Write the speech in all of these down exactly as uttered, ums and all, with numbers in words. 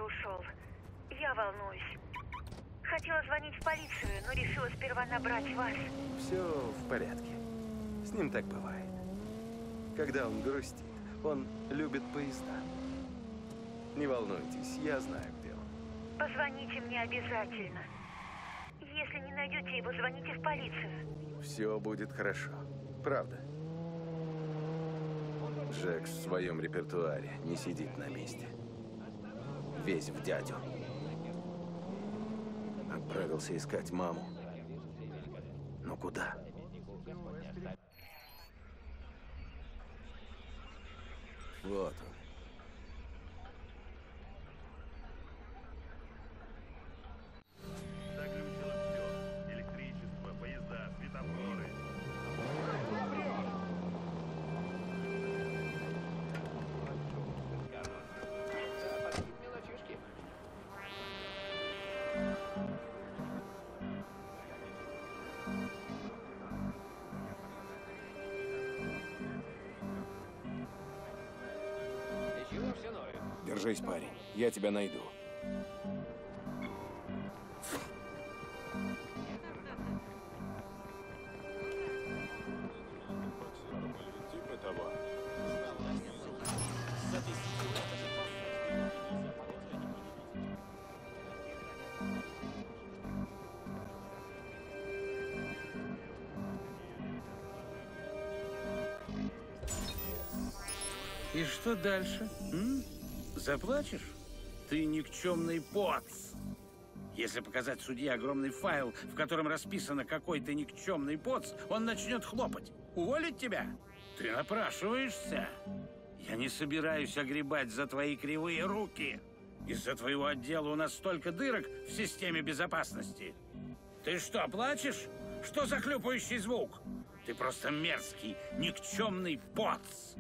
ушел. Я волнуюсь. Хотела звонить в полицию, но решила сперва набрать вас. Все в порядке. С ним так бывает. Когда он грустит, он любит поезда. Не волнуйтесь, я знаю, где он. Позвоните мне обязательно. Если не найдете его, звоните в полицию. Все будет хорошо. Правда. Джекс в своем репертуаре не сидит на месте. Весь в дядю. Отправился искать маму. Но куда? Вот он. Заглючило все. Электричество, поезда, светофоры. Держись, парень. Я тебя найду. Типа того. И что дальше? М? Заплачешь? Ты никчемный поц. Если показать судье огромный файл, в котором расписано, какой ты никчемный поц, он начнет хлопать. Уволить тебя? Ты напрашиваешься. Я не собираюсь огребать за твои кривые руки. Из-за твоего отдела у нас столько дырок в системе безопасности. Ты что, плачешь? Что за хлюпающий звук? Ты просто мерзкий, никчемный поц.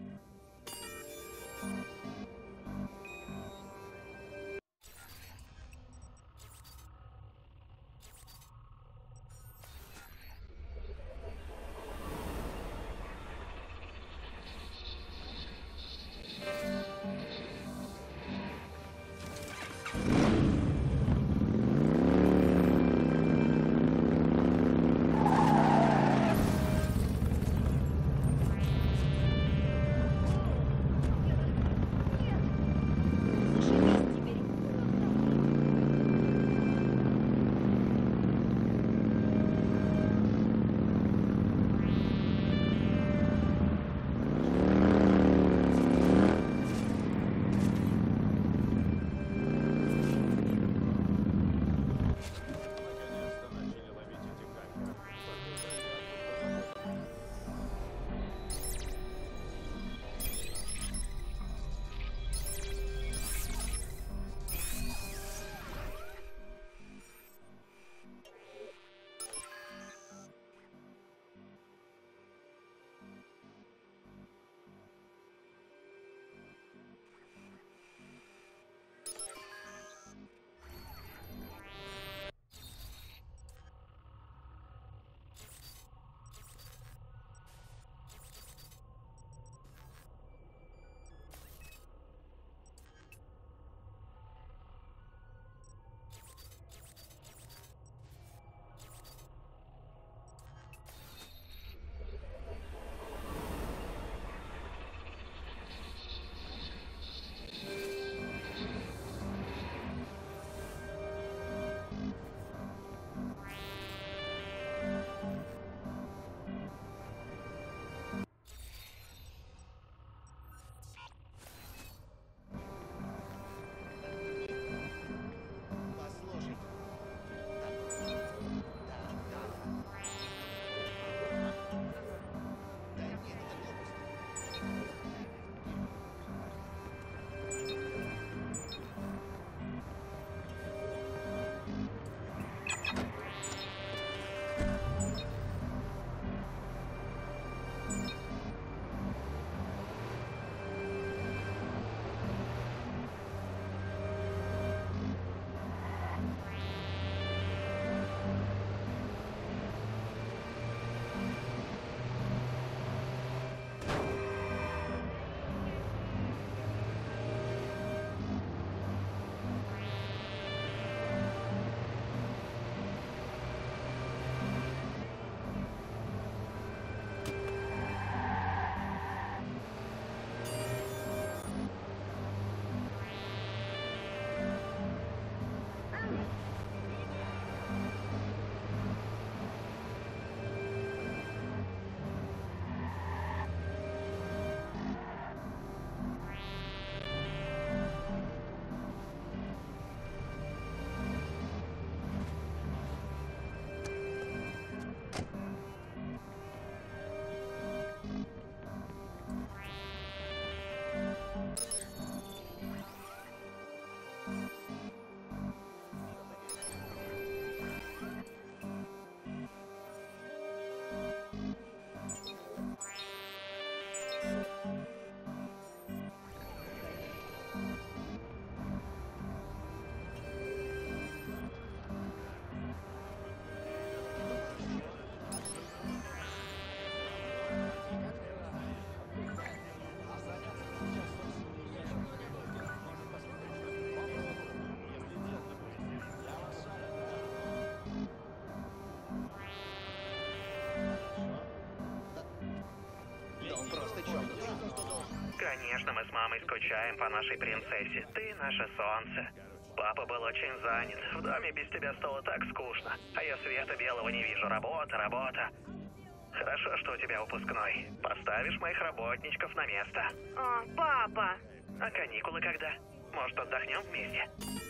Конечно, мы с мамой скучаем по нашей принцессе. Ты наше солнце. Папа был очень занят. В доме без тебя стало так скучно. А я света белого не вижу. Работа, работа. Хорошо, что у тебя выпускной. Поставишь моих работничков на место. О, папа. А каникулы когда? Может, отдохнем вместе?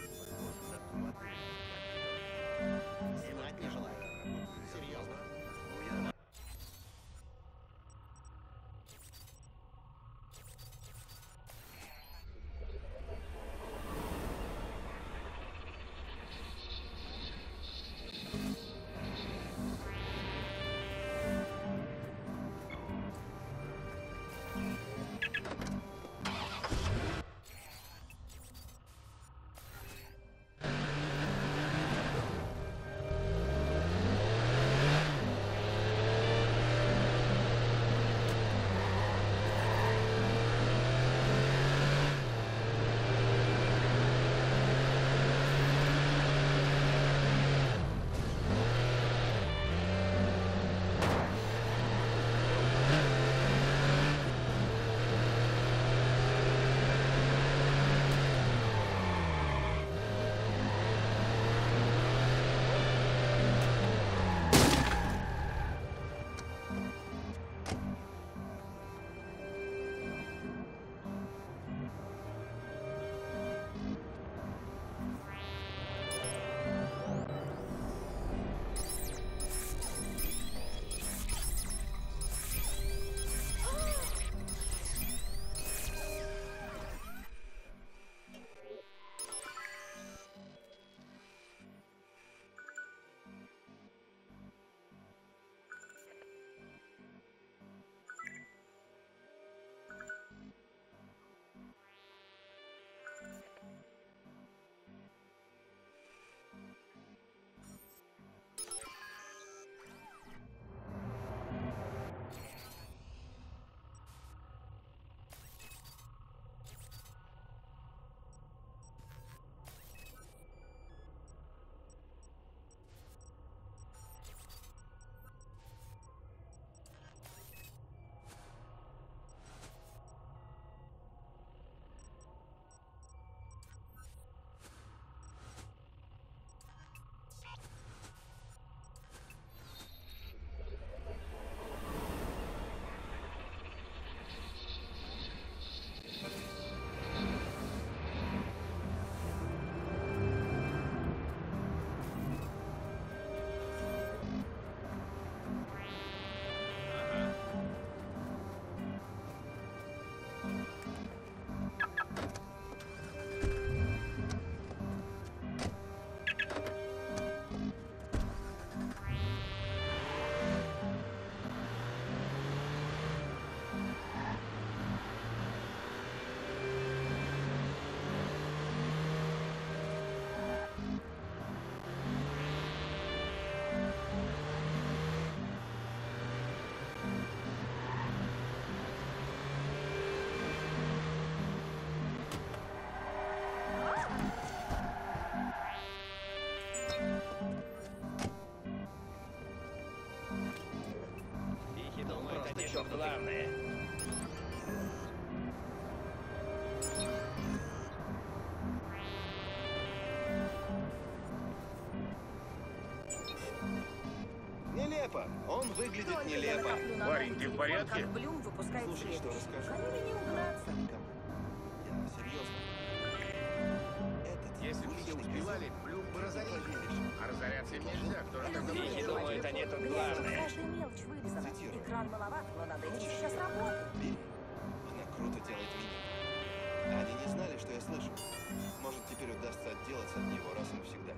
Снимать не желаю. Серьезно. Что главное? Нелепо. Он выглядит нелепо. Парень, ты в порядке? Блюм выпускает Слушай, что следующий. расскажу? Скорее не угнаться. Я серьезно. Этот Если бы все успевали, Блюм бы разорили. А разоряться им нельзя. Кто же так Люди думает? они тут главное. Каждая мелочь вырезана. Цитирую. Экран маловат, но надо иметь сейчас работу. Билли, она круто делает винил. Они не знали, что я слышу. Может, теперь удастся отделаться от него раз и навсегда.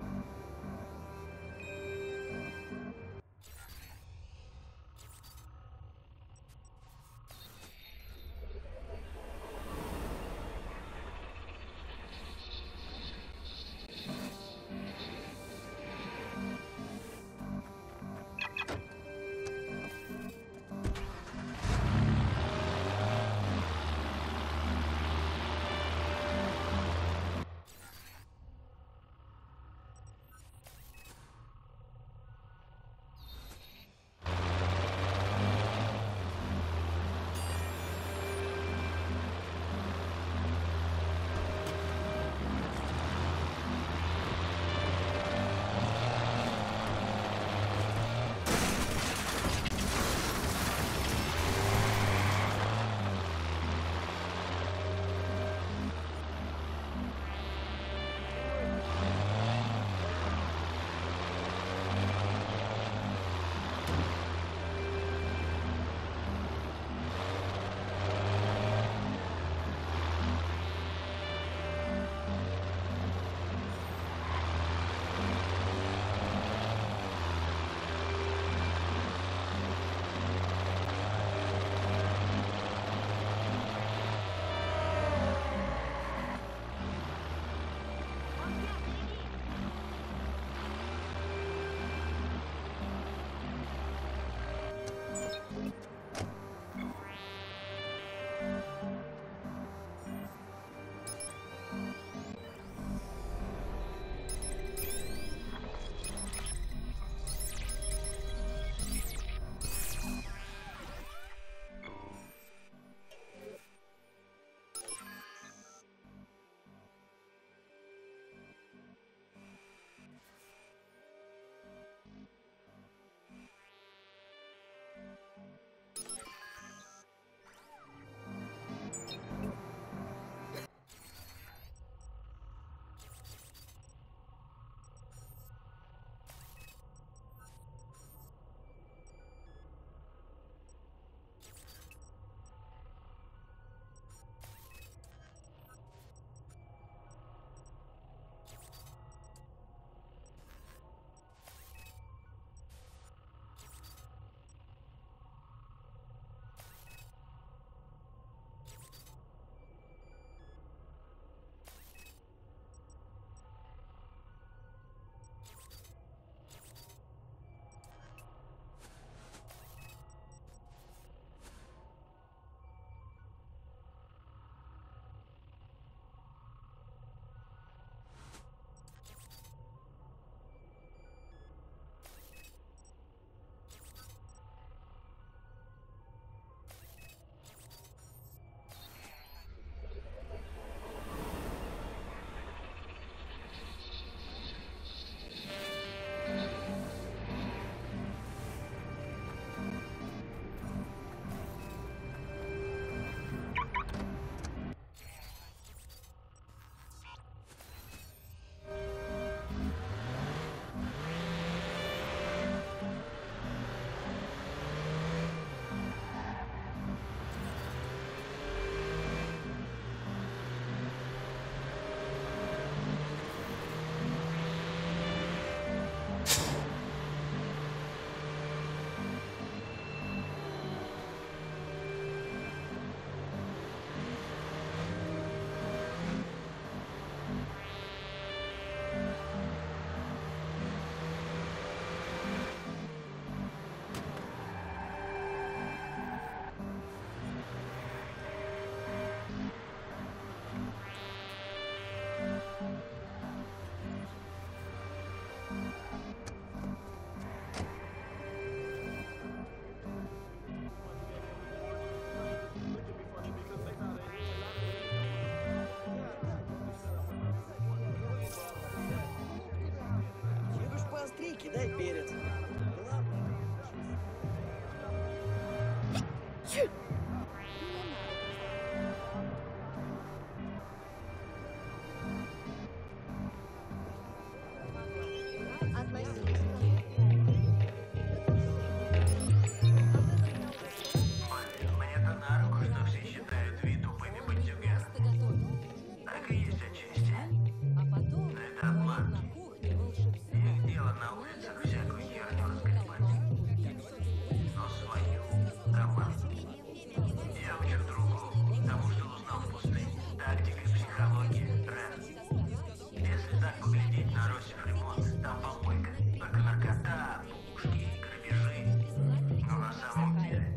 Мне-то на руку, что все считают Ви тупыми бандюгами. Так и есть отчасти. Но это обман. Их дело на улицах всякую херню разгребать. Но свою команду я учу другому, тому, что узнал в пустыне. Тактика и психология. Рен. Если так поглядеть на Росев ремонт, там помойка. Только наркота, пушки и грабежи. Но на самом деле...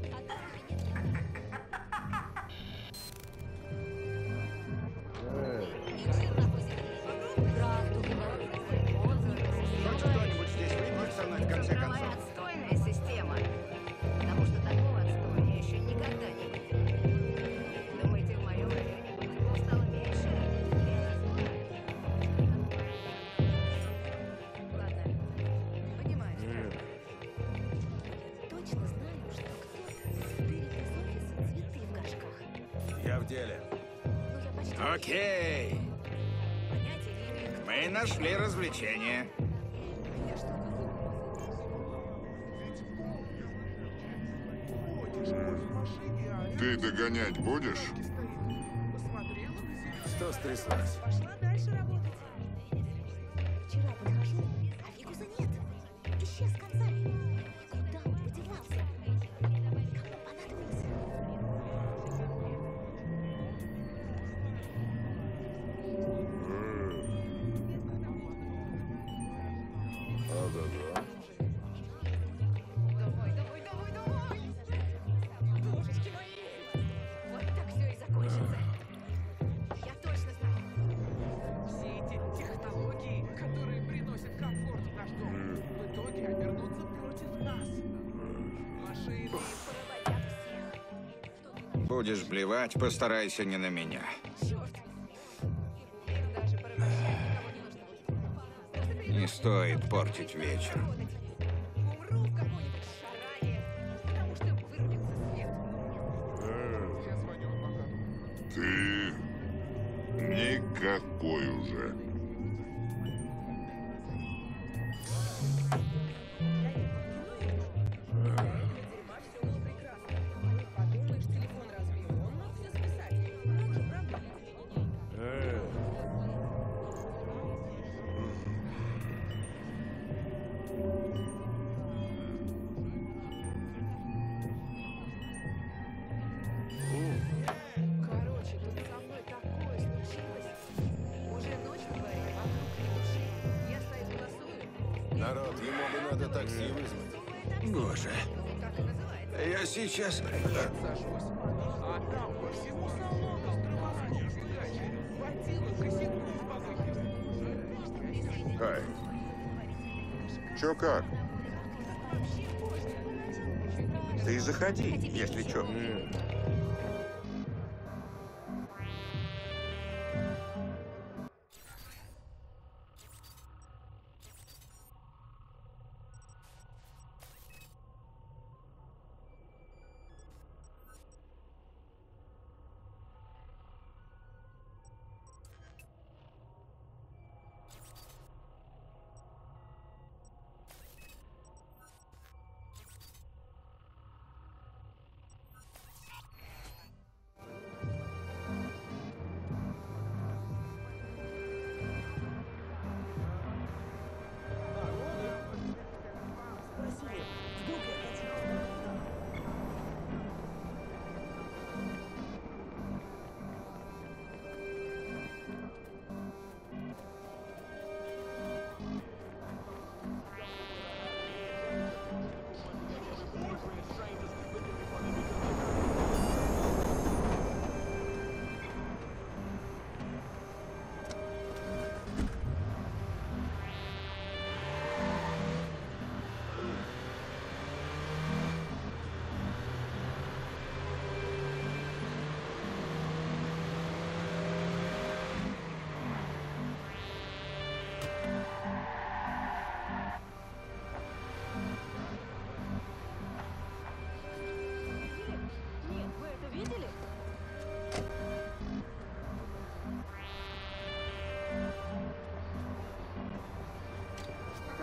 Хоть кто-нибудь здесь выйдет со мной в конце концов. Отстойная система. Потому что такого отстоя я еще никогда не видел. Думаете, в моем районе быков стало меньше? Ладно, понимаю, что... Точно знаю, что кто-то стырит из офиса цветы в горшках. Я в деле. Ну, я почти... Окей. Понятия не имею, кто... Мы нашли развлечение. Я что, Ты догонять будешь? Что стряслось? пошла дальше работать. Вчера подхожу, а Викуса нет. Исчез с концами. Куда он подевался? Кому понадобился? Ага-га. Давай, давай, давай, давай! Божечки мои! Вот так все и закончится. Я точно знаю. Все эти технологии, которые приносят комфорт в наш дом, в итоге обернутся против нас. Машины Поработят всех. Будешь блевать, постарайся не на меня. Черт! Их даже порабощать никого не нужно будет. Не стоит портить вечер. Умру в какой-нибудь шаране, потому что вырубится свет. Ты никакой уже. подумаешь, телефон разбил. Он мог все списать. Мог же, правда? Короче, тут со мной такое случилось. Уже ночь на дворе, вокруг ни души. Я стою голосую. Народ, ему бы надо такси вызвать. Боже. Как это называется? Я сейчас... Сажусь, а там по всему салону стругани передачи. Водила косяком в помойке. Хай. Чё как? Ты заходи, если чё.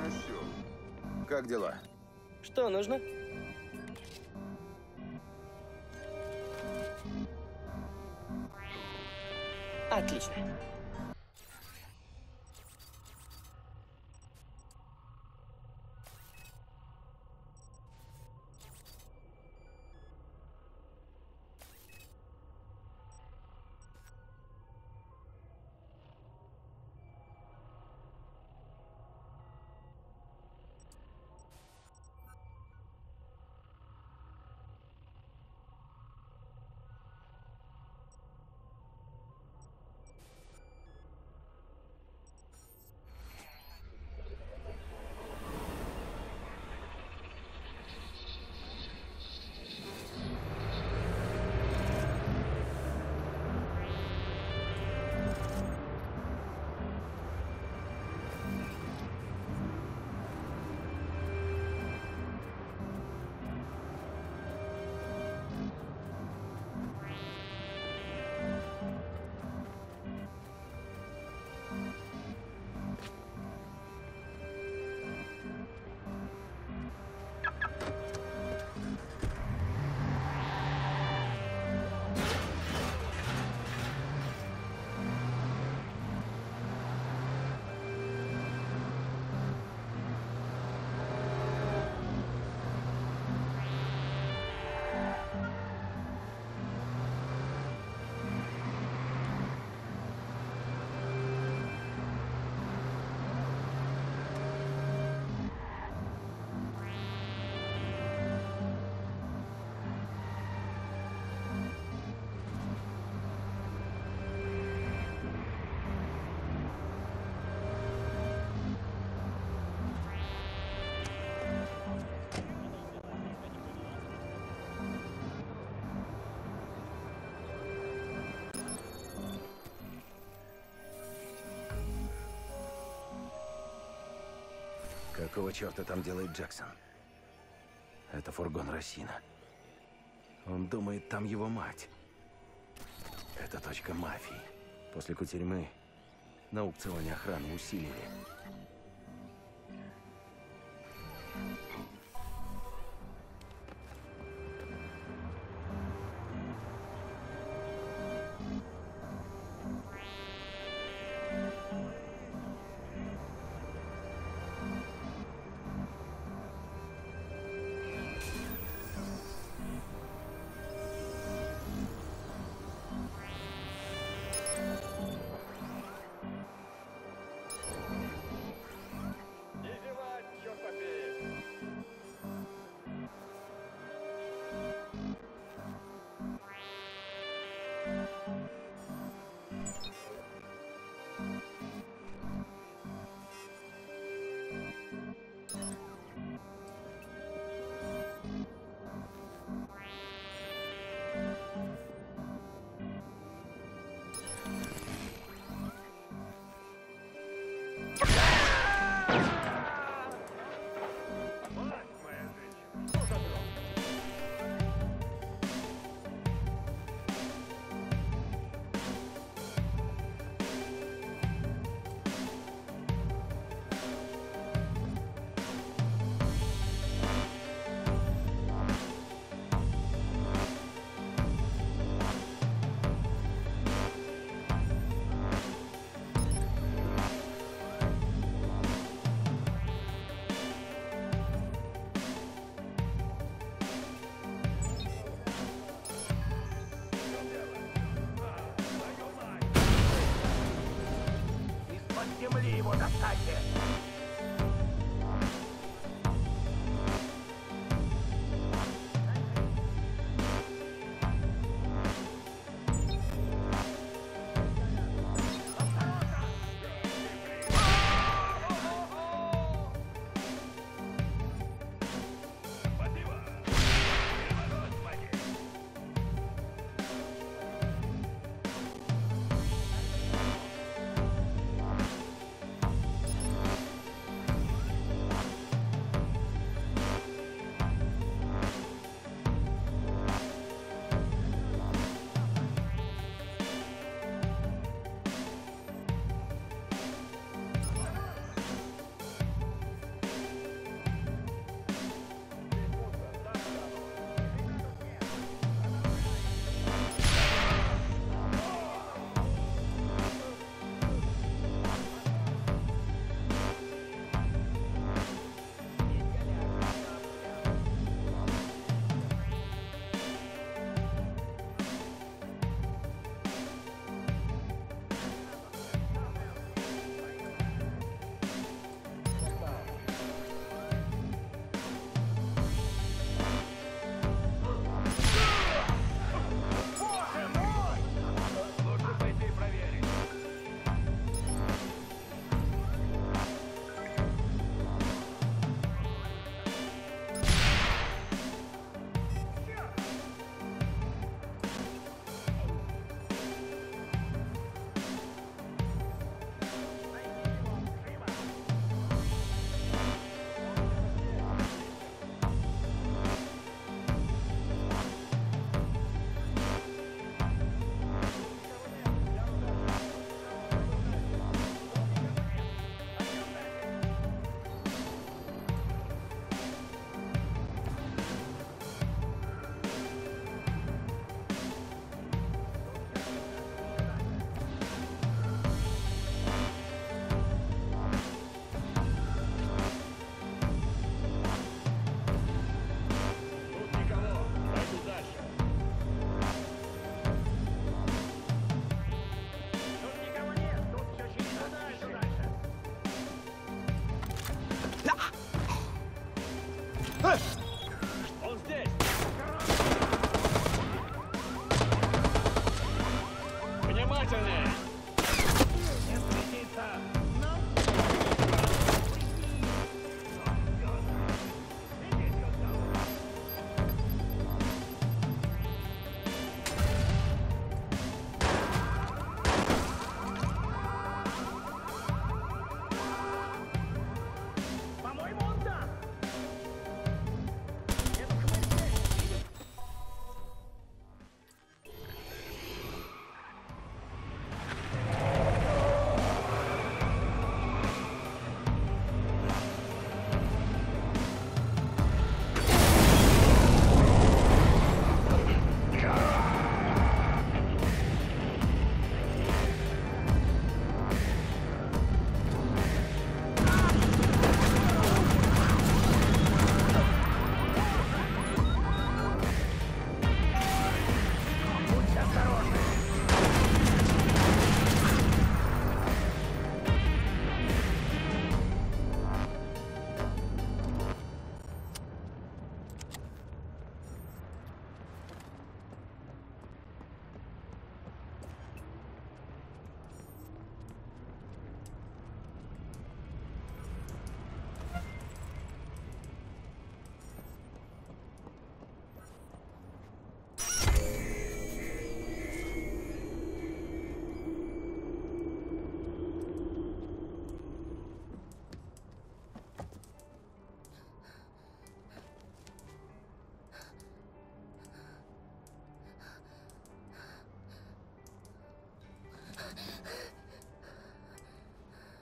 осел. Как дела? Что нужно? Отлично. Какого черта там делает Джексон? Это фургон Росина. Он думает, там его мать. Это точка мафии. После кутерьмы на аукционе охрану усилили.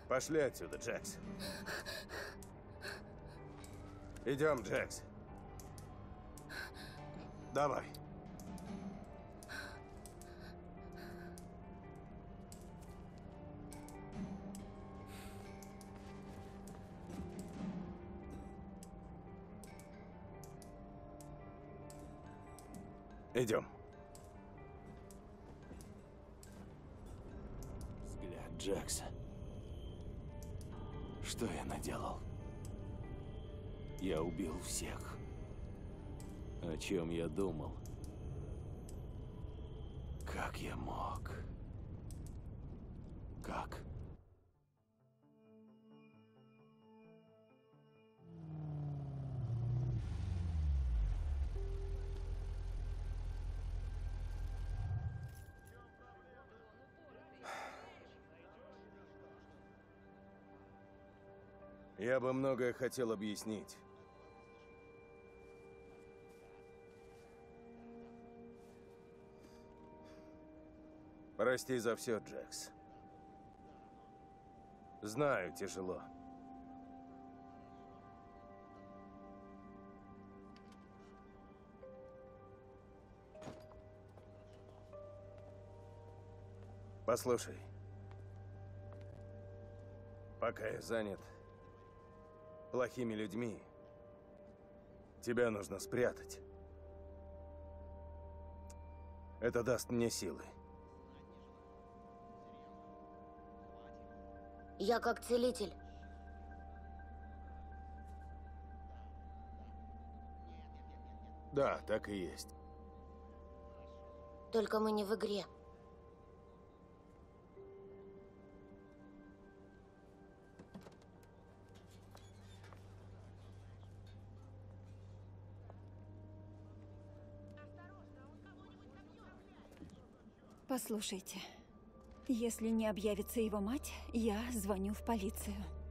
Пошли отсюда, Джекс. Идем, Джекс. Давай. Идем. Взгляд Джекса. Что я наделал? Я убил всех. О чем я думал? Как я мог? Как? Я бы многое хотел объяснить. Прости за все, Джекс. Знаю, тяжело. Послушай. Пока я занят плохими людьми, тебя нужно спрятать. Это даст мне силы. Я как целитель. Да, так и есть. Только мы не в игре. Послушайте, если не объявится его мать, я звоню в полицию.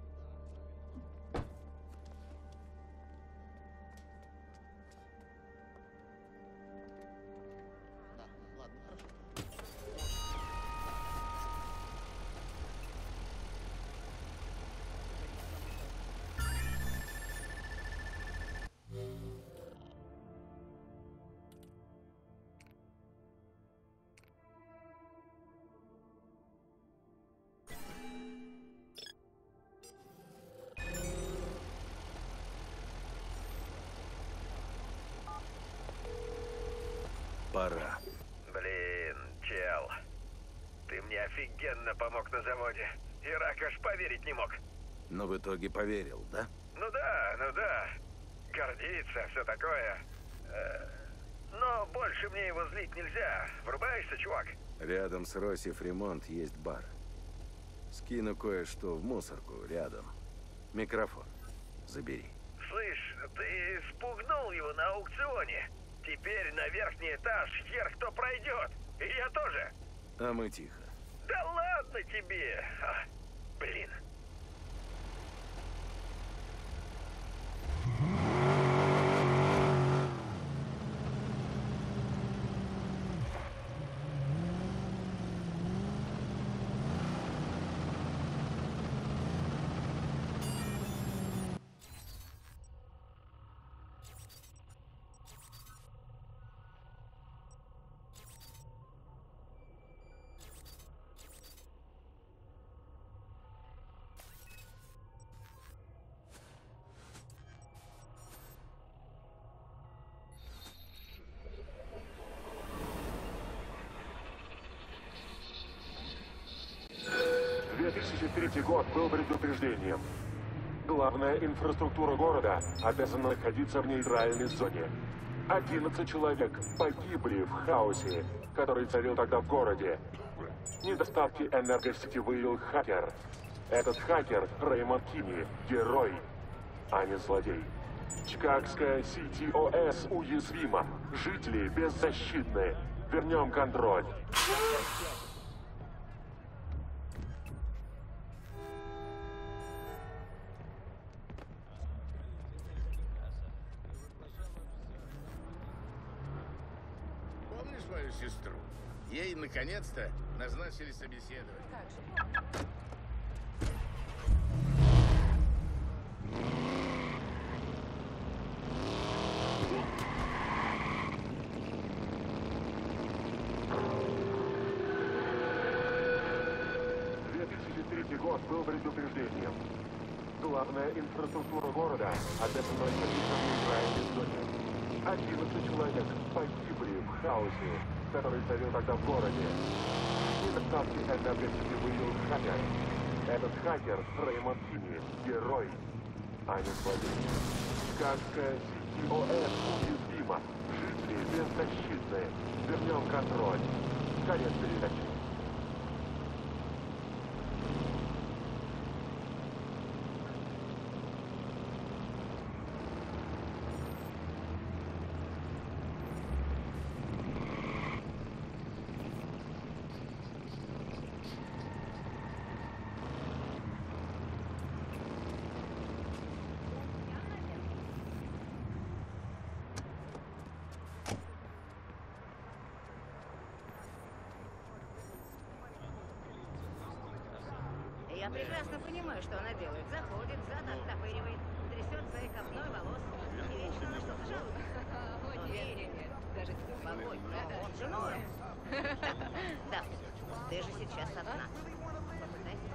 Пора. Блин, чел. Ты мне офигенно помог на заводе. Ирак аж поверить не мог. Но в итоге поверил, да? Ну да, ну да. Гордится, все такое. Э, но больше мне его злить нельзя. Врубаешься, чувак? Рядом с Росси Фримонт есть бар. Скину кое-что в мусорку рядом. Микрофон. Забери. Слышь, ты спугнул его на аукционе. Теперь на верхний этаж хер кто пройдет. И я тоже. А мы тихо. Да ладно тебе. А, блин. две тысячи третий год был предупреждением. Главная инфраструктура города обязана находиться в нейтральной зоне. одиннадцать человек погибли в хаосе, который царил тогда в городе. Недостатки энергосети выявил хакер. Этот хакер Рэймонд Кини, герой, а не злодей. Чикагская си ти о эс уязвима. Жители беззащитны. Вернем контроль. Помнишь мою сестру? Ей наконец-то назначили собеседование. Главная инфраструктура города обязана находиться в нейтральной зоне. одиннадцать человек погибли в хаосе, который царил тогда в городе. Недостатки энергетики выявил хакер. Этот хакер Рэймонд Сини, герой, а не злодей. Сказка си ти о эс уязвима. Жители беззащитны. Вернем контроль. Конец передачи. Я прекрасно понимаю, что она делает. Заходит, зад оттопыривает, трясет своей копной волос и вечно на что-то жалуется. Уверен, даже спокойно. Жену? Да, ты же сейчас одна. Попытайся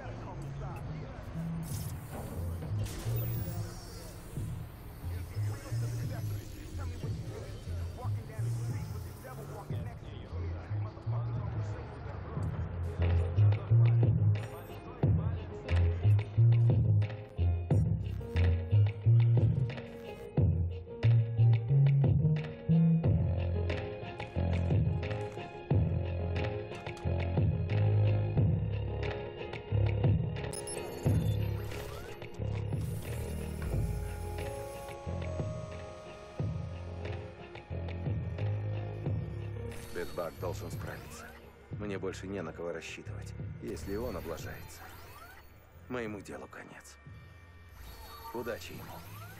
Бэдбаг должен справиться. Мне больше не на кого рассчитывать. Если он облажается, моему делу конец. Удачи ему.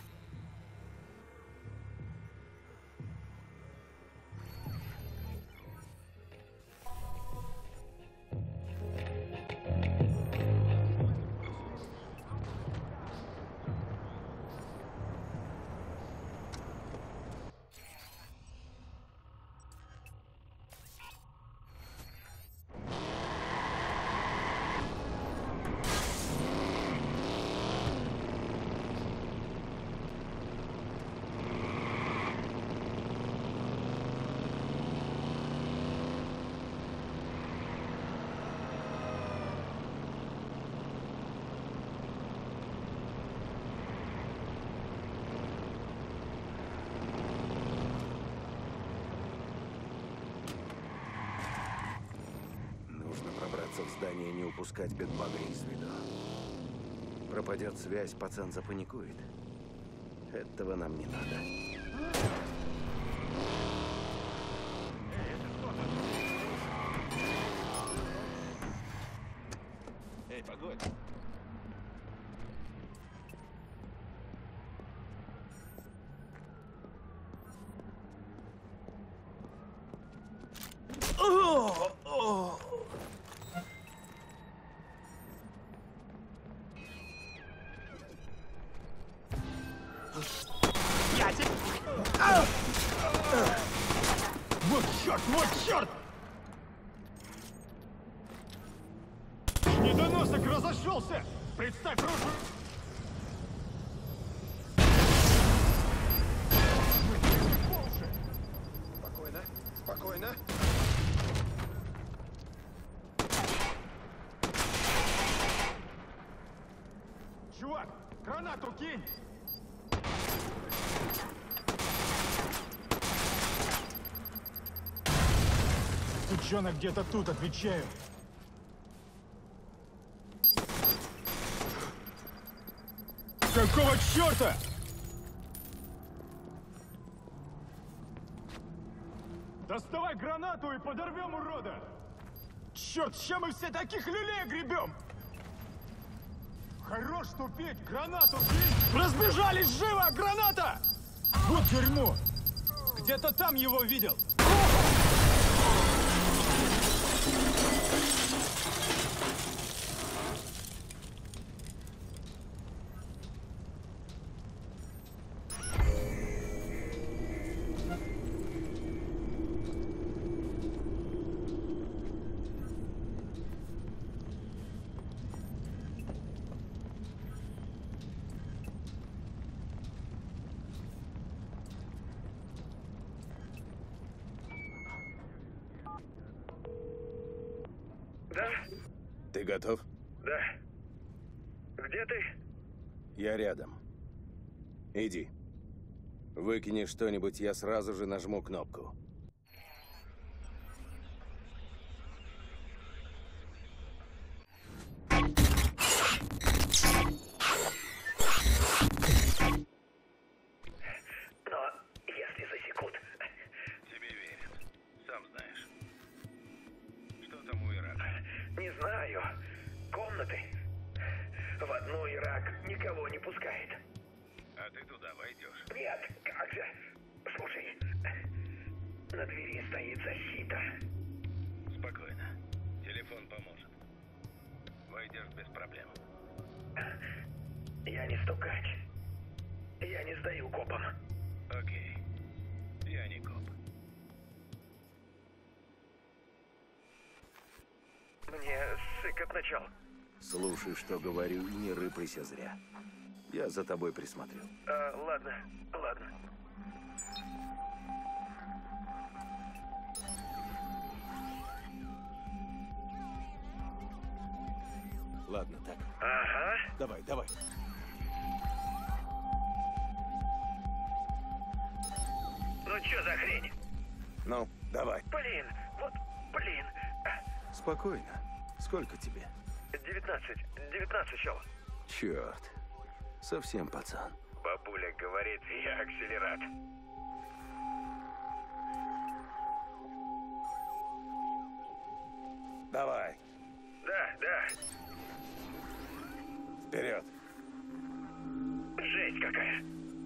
В здание, не упускать Бэдбага из виду. Пропадет связь, пацан запаникует. Этого нам не надо. Эй, погодь. Я тебе... Вот черт, вот черт! Недоносок разошелся! Представь прошлую... Спокойно, спокойно. Чувак, гранату кинь! Сучонок где-то тут, отвечаю. Какого черта? Доставай гранату и подорвем урода! Черт, ща мы все таких люлей гребем! Хорош тупить, гранату кинь! Разбежались, живо, граната! Вот дерьмо! Где-то там его видел! Да? Ты готов? Да. Где ты? Я рядом. Иди. Выкини что-нибудь, я сразу же нажму кнопку. Но если засекут... Тебе верят. Сам знаешь. Что там у Ирака? Не знаю. Комнаты. В одну Ирак никого не пускает. А ты туда войдешь? Нет, как же? Слушай, на двери стоит защита. Спокойно. Телефон поможет. Войдешь без проблем. Я не стукач. Я не сдаю копам. Окей. Я не коп. Мне сык от начала. Слушай, что говорю, и не рыпайся зря. Я за тобой присмотрю. А, ладно, ладно. Ладно, так. Ага. Давай, давай. Ну чё за хрень? Ну, давай. Блин, вот, блин. Спокойно. Сколько тебе? девятнадцать. девятнадцать, чел. Черт. Совсем пацан. Бабуля говорит, я акселерат. Давай. Да, да. Вперед. Жесть какая.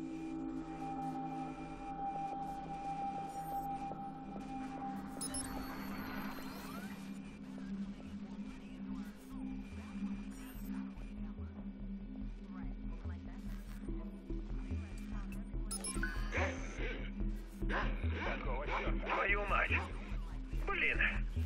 Твою мать! Блин!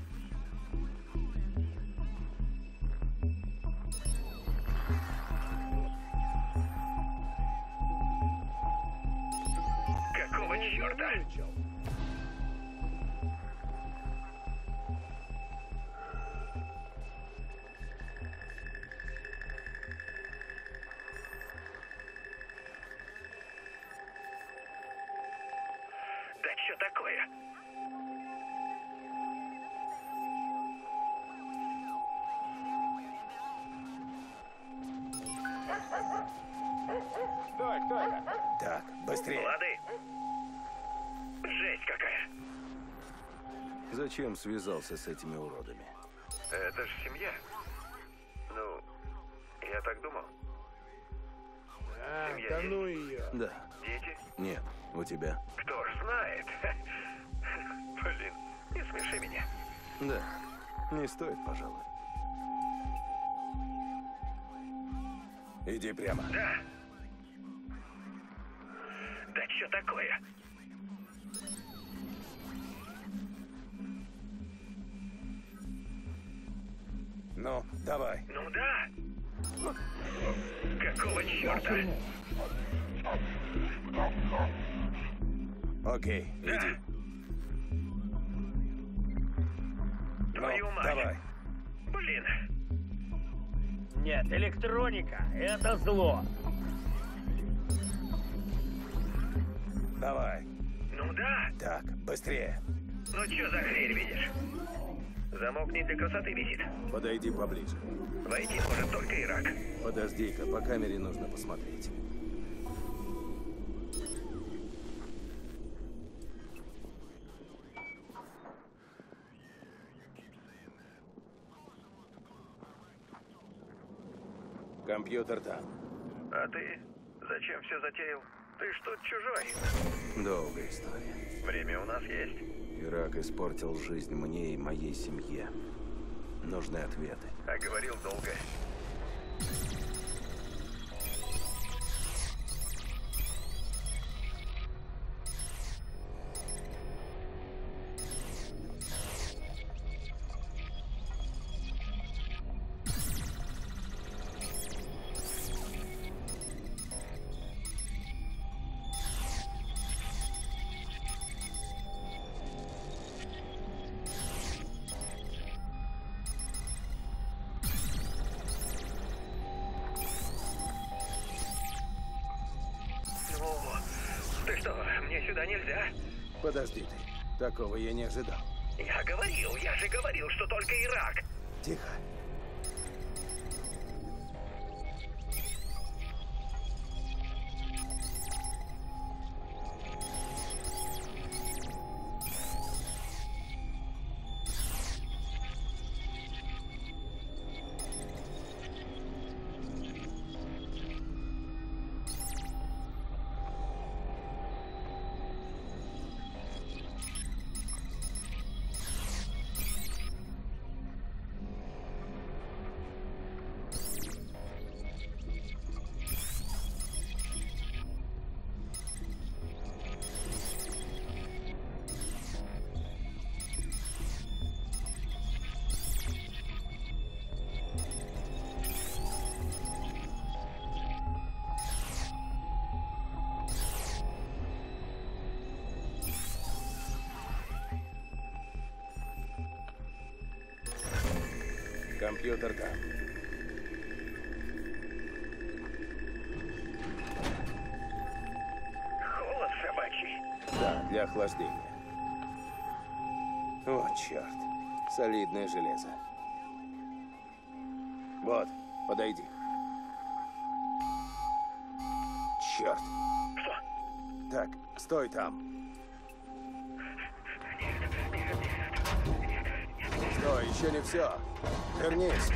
Какого черта? Да что такое? Так, так. Так, быстрее. Лады. Жесть какая. Зачем связался с этими уродами? Это ж семья. Ну, я так думал. А, Семья да есть? ну ее. Да. Дети? Нет, у тебя. Кто ж знает? Блин, не смеши меня. Да. Не стоит, пожалуй. Иди прямо. Да. Да что такое? Ну, давай. Ну да. Какого черта? Окей, Да. иди. Твою Ну, мать. давай. Блин. Нет, электроника — это зло. Давай. Ну да. Так, быстрее. Ну что за хрень видишь? Замок не для красоты висит. Подойди поближе. Войти может только Ирак. Подожди-ка, по камере нужно посмотреть. Компьютер там. А ты зачем все затеял? Ты ж тут чужой. Долгая история. Время у нас есть. Ирак испортил жизнь мне и моей семье. Нужны ответы. А говорил долго. Сюда нельзя. Подожди ты. Такого я не ожидал. Я говорил, я же говорил, что только Ирак. Тихо. Компьютер там. Холод собачий. Да, для охлаждения. О, черт. Солидное железо. Вот, подойди. Черт. Что? Так, стой там. Стой, еще не все. Вернись.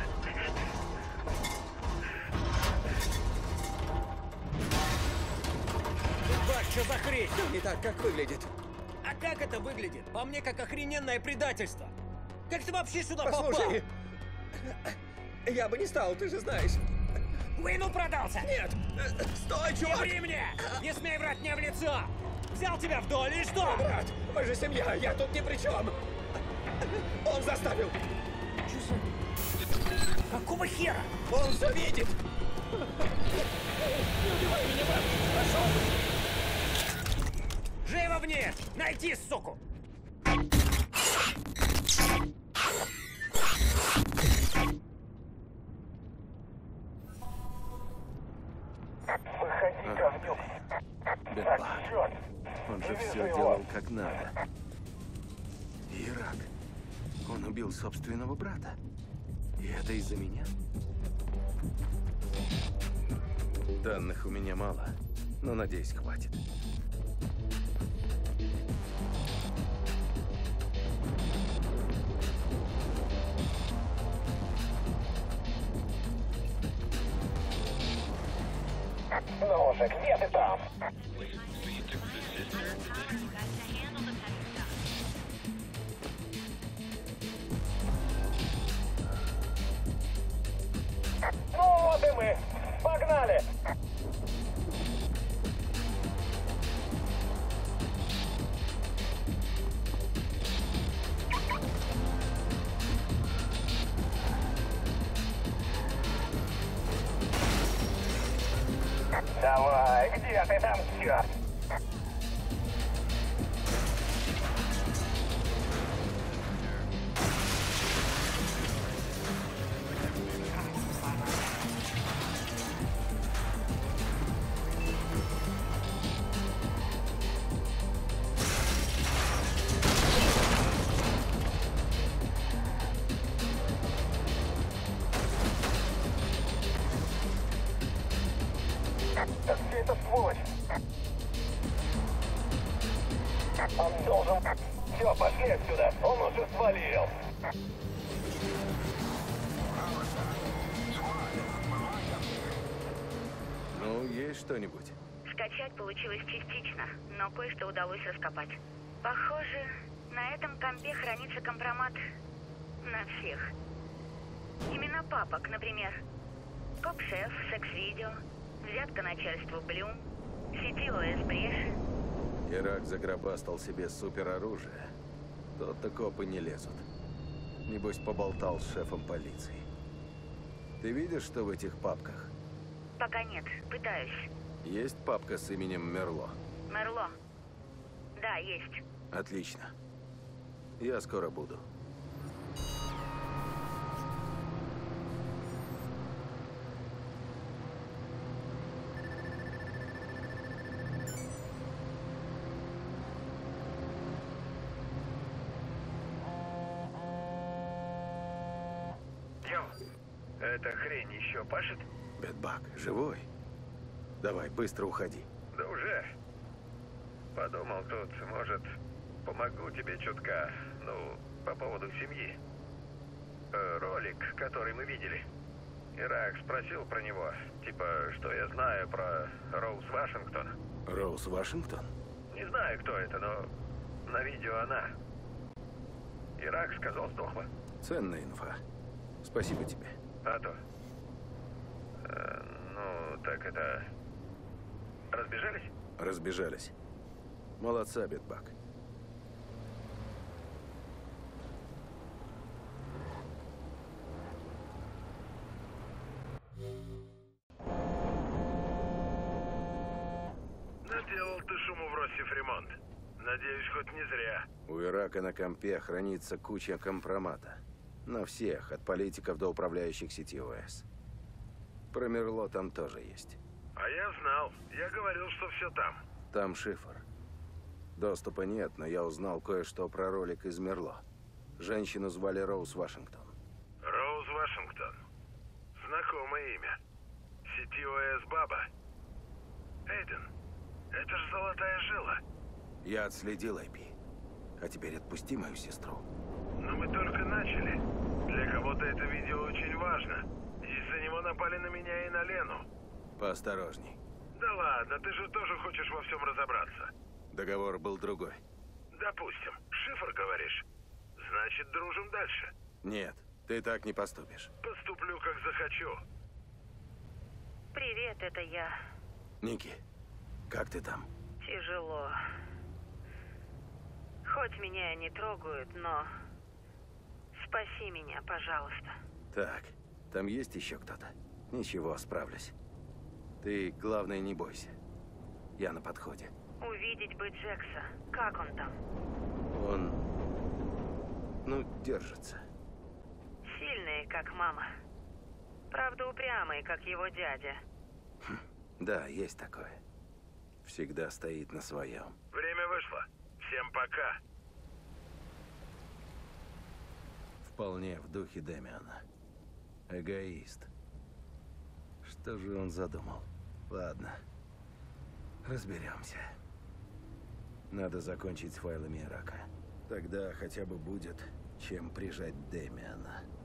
Бак, что за хрень? Не так, как выглядит. А как это выглядит? По мне, как охрененное предательство. Как ты вообще сюда Послушай, попал? я бы не стал, ты же знаешь. Уину продался? Нет! Стой, чувак! Не ври мне! Не смей врать мне в лицо! Взял тебя в долю и что? Брат, мы же семья, я тут ни при чем! Он заставил! Какого хера? Он все видит! Не убивай меня, брат! Пошел! Живо вниз! Найти, суку! Выходи ко мне. Бедбак. Он же все делал как надо. Ирак. Он убил собственного брата. И это из-за меня? Данных у меня мало, но, надеюсь, хватит. Ну же, где ты там? Ну вот и мы. Погнали! Давай, где ты там, черт? Так где эта сволочь? Он должен... Все, пошли отсюда. Он уже свалил. Ну, есть что-нибудь? Скачать получилось частично, но кое-что удалось раскопать. Похоже, на этом компе хранится компромат на всех. Имена папок, например. Коп-шеф, секс-видео, взятка начальству Блюм, сети ОС Бреши. Ирак загробастал себе супероружие. Тот-то копы не лезут. Небось, поболтал с шефом полиции. Ты видишь, что в этих папках? Пока нет, пытаюсь. Есть папка с именем Мерло? Мерло. Да, есть. Отлично. Я скоро буду. Эта хрень еще пашет? Бедбак, живой? Давай, быстро уходи. Да уже. Подумал тут, может, помогу тебе чутка, ну, по поводу семьи. Э, ролик, который мы видели. Ирак спросил про него, типа, что я знаю про Роуз Вашингтон. Роуз Вашингтон? Не знаю, кто это, но на видео она. Ирак сказал, сдохла. Ценная инфа. Спасибо тебе. А то. Э, ну, так это... Разбежались? Разбежались. Молодца, Бедбак. Наделал ты шуму в Россельремонт. Надеюсь, хоть не зря. У Ирака на компе хранится куча компромата. На всех, от политиков до управляющих сети ОС. Про Мерло там тоже есть. А я знал. Я говорил, что все там. Там шифр. Доступа нет, но я узнал кое-что про ролик из Мерло. Женщину звали Роуз Вашингтон. Роуз Вашингтон. Знакомое имя. Сети ОС Баба. Эйден, это же золотая жила. Я отследил ай пи. А теперь отпусти мою сестру. Но мы только начали. Для кого-то это видео очень важно. Из-за него напали на меня и на Лену. Поосторожней. Да ладно, ты же тоже хочешь во всем разобраться. Договор был другой. Допустим. Шифр, говоришь? Значит, дружим дальше. Нет, ты так не поступишь. Поступлю, как захочу. Привет, это я. Ники, как ты там? Тяжело. Хоть меня и не трогают, но... Спаси меня, пожалуйста. Так, там есть еще кто-то? Ничего, справлюсь. Ты, главное, не бойся. Я на подходе. Увидеть бы Джекса. Как он там? Он... ну, держится. Сильный, как мама. Правда, упрямый, как его дядя. Хм, да, есть такое. Всегда стоит на своем. Время вышло. Всем пока. Вполне в духе Дэмиана. Эгоист. Что же он задумал? Ладно. Разберемся. Надо закончить с файлами Ирака. Тогда хотя бы будет чем прижать Дэмиана.